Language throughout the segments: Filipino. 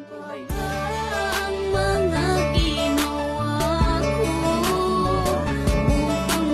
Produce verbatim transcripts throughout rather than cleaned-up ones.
buhay. Ang mga ginawa ko upang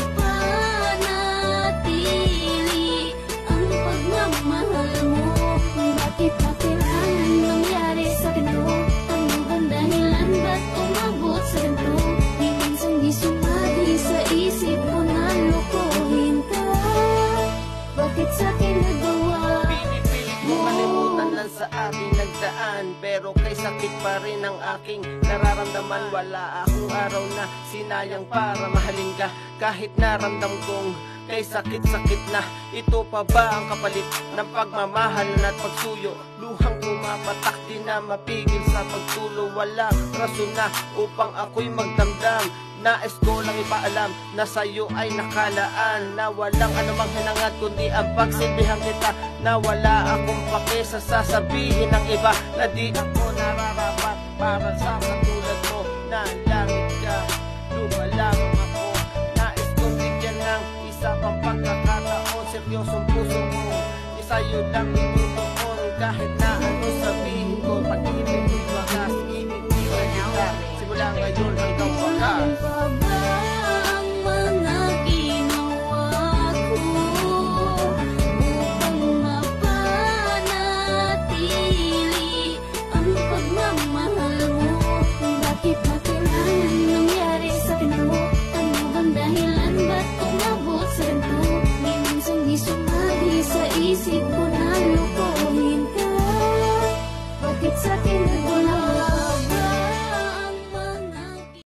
mapanatili ang pagmamahal mo. Bakit ba kailangan nangyari sa ganito? Ano bang dahilan ba't umabot sa ganito? Di minsang di sumagi sa isip ko na lokohin ka. Bakit sa'kin nagawa? Pinipilit mo kalimutan lang sa aking nagdaan, pero kay sakit pa rin ang aking nararamdaman. Wala akong araw na sinayang para mahalin ka, kahit naramdam kong kay sakit-sakit na. Ito pa ba ang kapalit ng pagmamahal at pagsuyo? Luhang pumapatak, di na mapigil sa pagtulo. Wala rason na upang ako'y magdamdam. Nais ko lang ipaalam na sa'yo ay nakalaan, na walang anumang hinangad kundi ang pagsilbihan kita, na wala akong pake sa sasabihin ng iba, na di ako nararapat para sa katulad mo. Na langit ka, lupa lamang ako. Nais kong bigyan ng isa pang pagkakataon, seryosong puso mo, isa'yo lang itutuon kahit na